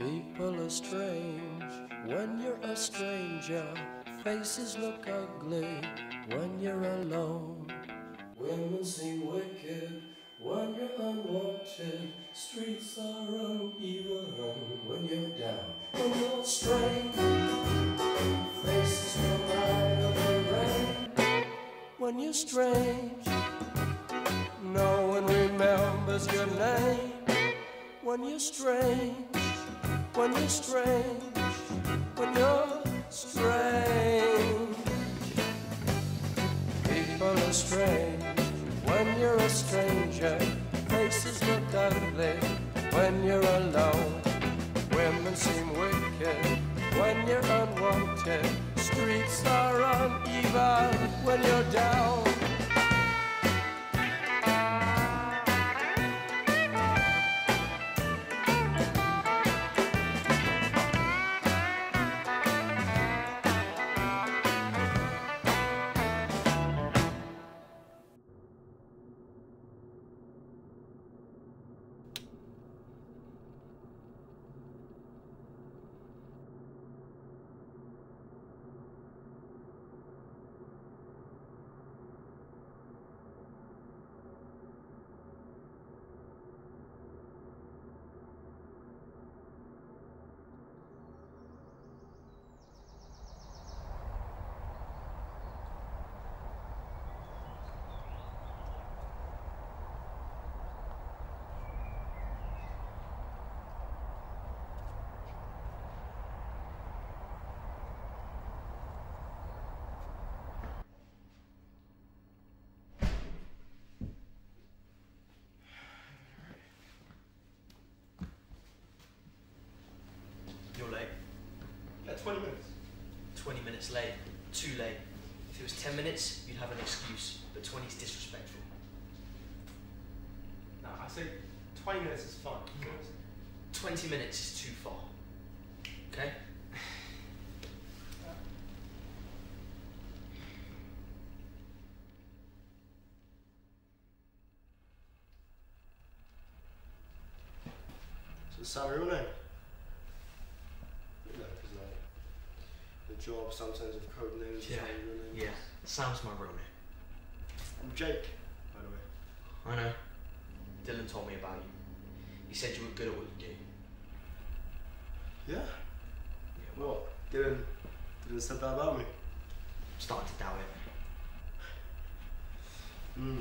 People are strange when you're a stranger. Faces look ugly when you're alone. Women seem wicked when you're unwanted. Streets are uneven when you're down. When you're strange, faces come out of the rain. When you're strange, no one remembers your name. When you're strange, when you're strange, when you're strange. People are strange when you're a stranger. Faces look ugly when you're alone. Women seem wicked when you're unwanted. Streets are uneven when you're down. You're late. Yeah, 20 minutes. 20 minutes late. Too late. If it was 10 minutes, you'd have an excuse, but 20's disrespectful. No, I say 20 minutes is fine. 20 minutes is too far. Okay? So, is that my real name? No, because like the job sometimes with code names. Yeah. Real names. Yeah. Sam's my real name. I'm Jake, by the way. I know. Dylan told me about you. He said you were good at what you do. Yeah? Yeah, well, What? Dylan said that about me? I'm starting to doubt it. Hmm.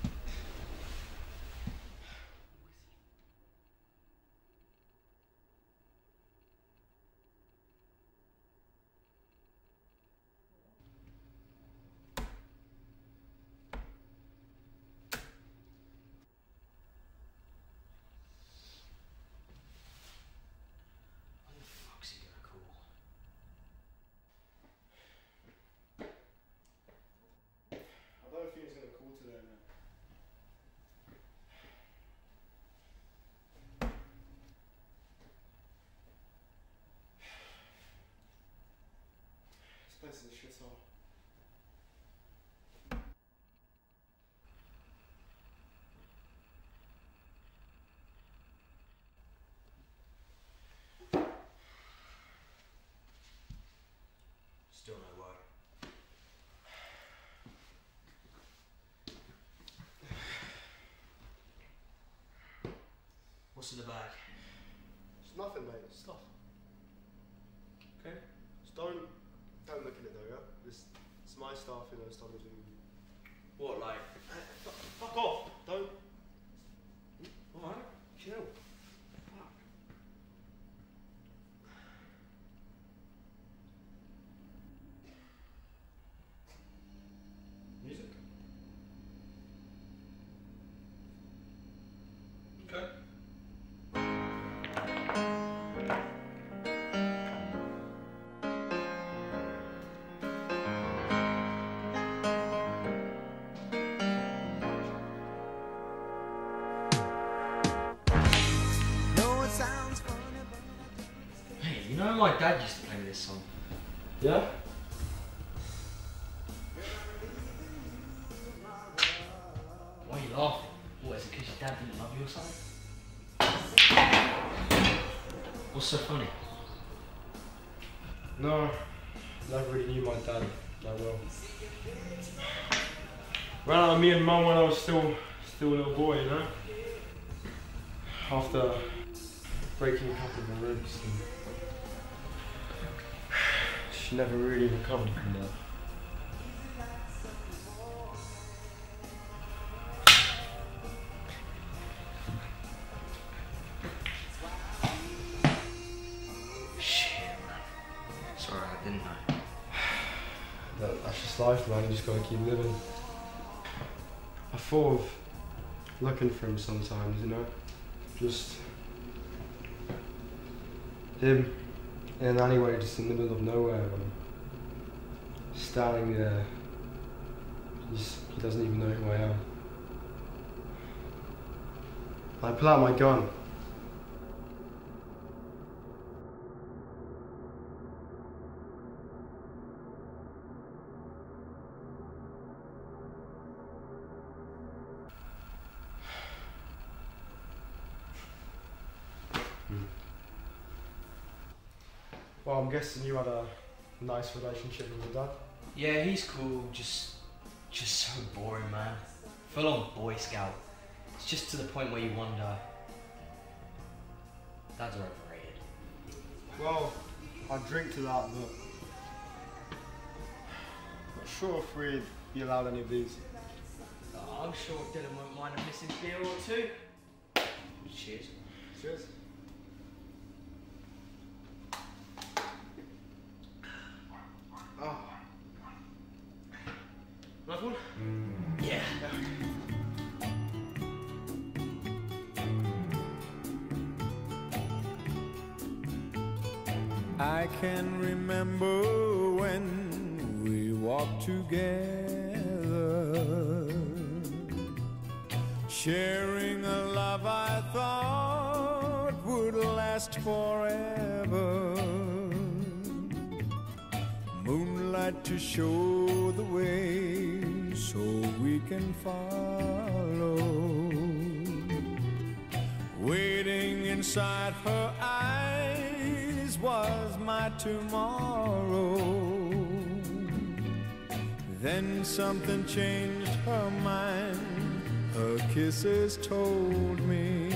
What the fuck's he gonna call? I don't think he's going to call today, man. This place is a shithole. Still no word. What's in the bag? It's nothing, mate. It's stuff. Okay? Just don't look at it though, yeah? It's my stuff, you know, stuff between you. What, like? Fuck off! Don't. Alright. Chill. Music? Okay. Hey, you know my dad used to play me this song. Yeah? Why are you laughing? What, is it because your dad didn't love you or something? What's so funny? No, never really knew my dad that well. Ran out of me and mum when I was still a little boy, you know? After breaking a couple of her ribs. And she never really recovered from that. Sorry, I didn't know. That's just life, man. You just gotta keep living. I thought of looking for him sometimes, you know? Just him in an alleyway just in the middle of nowhere and standing there. He doesn't even know who I am. I pull out my gun. Well, I'm guessing you had a nice relationship with your dad? Yeah, he's cool, just so boring, man. Full on Boy Scout. It's just to the point where you wonder, dads are overrated. Well, I drink to that, but not sure if we'd be allowed any of these. I'm sure Dylan won't mind a missing beer or two. Cheers. Cheers. Oh. Nice one? Yeah. I can remember when we walked together, sharing a love I thought would last forever. Moonlight to show the way so we can follow. Waiting inside her eyes was my tomorrow. Then something changed her mind. Her kisses told me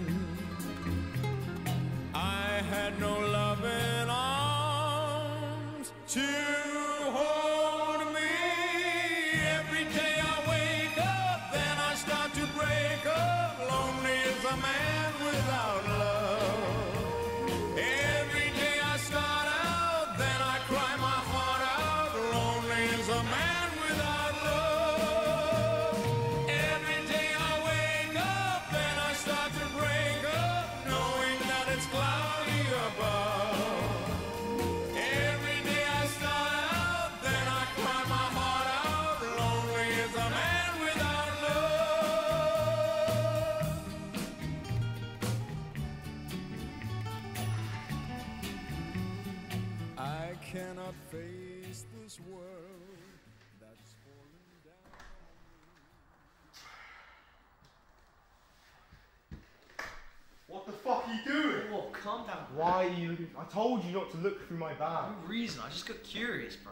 I had no loving arms to hold me. Every day I wake up, then I start to break up. Lonely as a man without love. Every day I start out, then I cry my heart out. Lonely as a man without love. Every day I wake up, then I start to break up, knowing that it's cloudy above. Every day I start out, then I cry my heart out. Lonely as a man without love. I cannot face this world that's falling down. What the fuck are you doing? Oh, calm down. Why are you looking? I told you not to look through my bag. No reason, I just got curious, bro.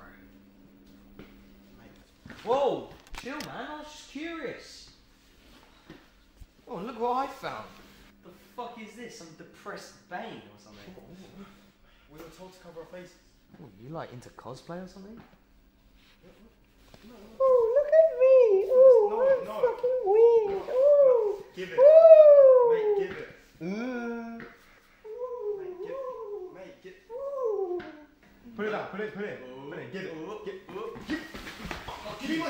Whoa, chill, man. I was just curious. Oh, look what I found. The fuck is this? Some depressed Bane or something? We were told to cover our faces. Oh, you like into cosplay or something? Oh, look at me! Oh, No, I'm no. fucking weird! Oh, Give it. oh. Mate, give it. Mm. Mate, give. Ooh. Put it down. Put it. Give it. Give me my.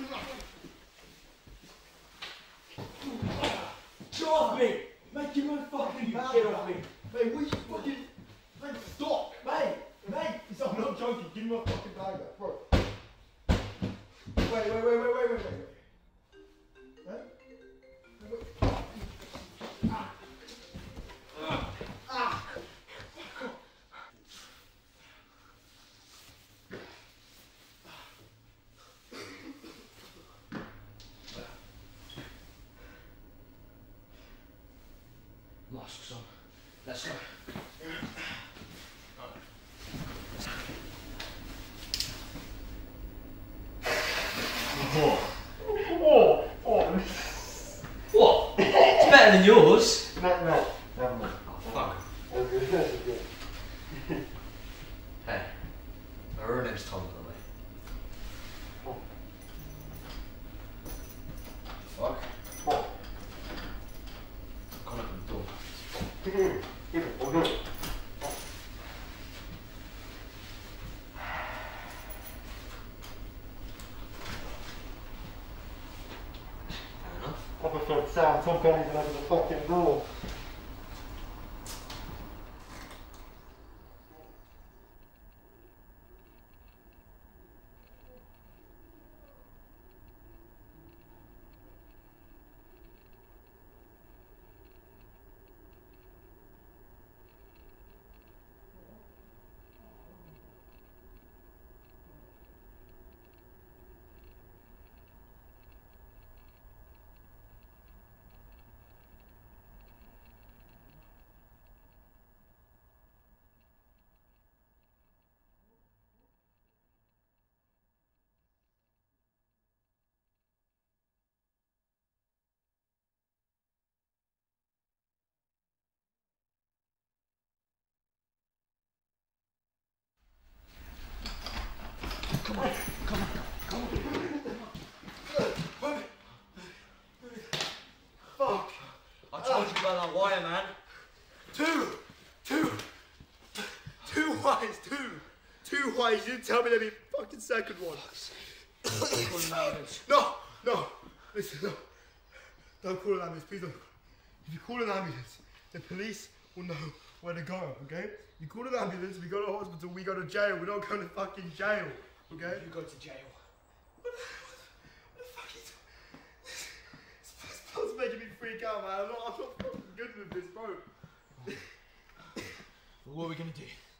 Get off me! Mate, give me my fucking bag. Get off me! Mate, what you fucking. Mate, stop. Mate. I'm not joking. Give me my fucking bag back, bro. Wait. Huh? Masks on. Let's go. What? It's better than yours. No, never mind. Oh, fuck. Hey, my real name's Tom, by the way. Fuck. Can't open the door. Officer Sam, Tom can't even open the fucking door. Fuck! I told you about that wire, man. Two wires. You didn't tell me there'd be a fucking second one. No. Listen, no. Don't call an ambulance, please don't. If you call an ambulance, the police will know where to go, okay? You call an ambulance, we go to hospital, we go to jail. We don't go to fucking jail, okay? You go to jail. What the fuck is this plot's making me freak out, man. I'm not fucking good with this, bro. Well, what are we gonna do?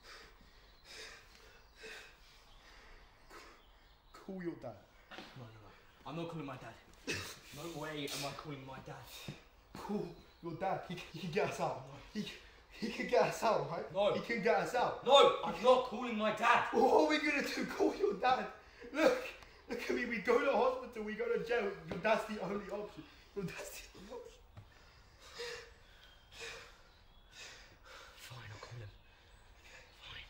Call your dad. No. I'm not calling my dad. No way am I calling my dad. Call your dad. He can get us out. He can get us out, right? No. He can get us out. No, I'm not calling my dad. What are we gonna do? Call your dad. Look at me. We go to the hospital. We go to jail. Your dad's the only option. Your dad's the only option. Fine, I'll call him. Fine.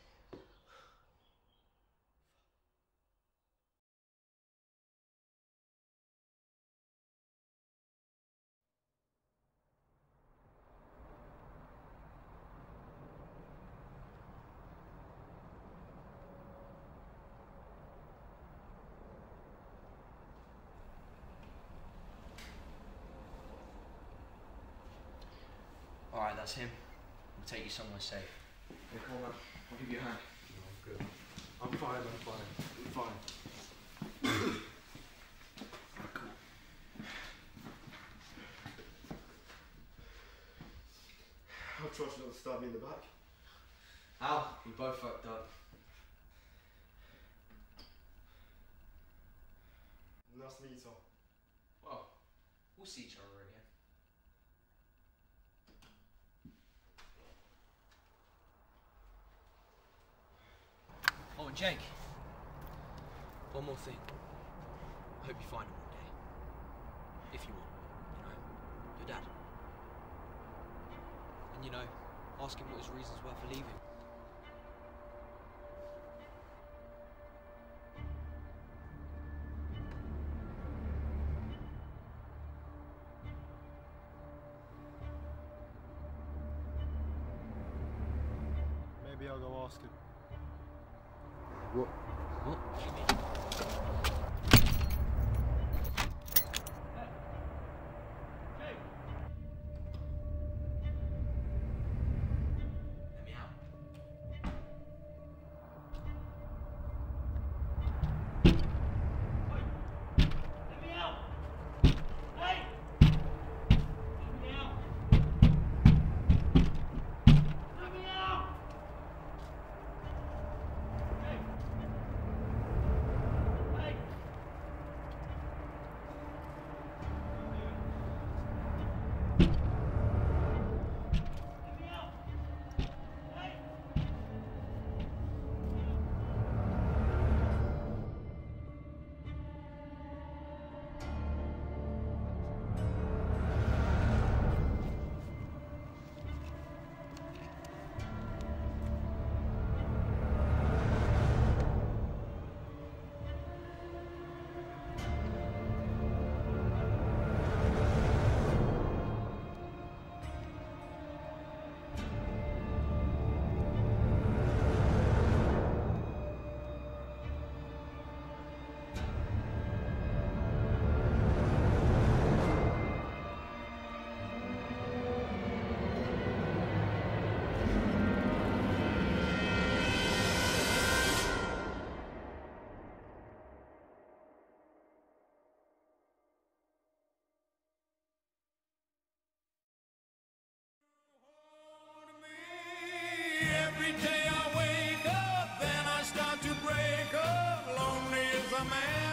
Alright, that's him. We'll take you somewhere safe. Hey, come on, man. I'll give you a hand. No, I'm good. I'm fine. I trust you not to stab me in the back. Al, we both fucked up. Nice to meet you, Tom. Well, we'll see each other again. Oh, and Jake, one more thing. I hope you find him one day. If you want, your dad. And ask him what his reasons were for leaving. Maybe I'll go ask him. What? What do you mean? Let me out. Let me out. Hey! Let me out. Let me out. Hey! a man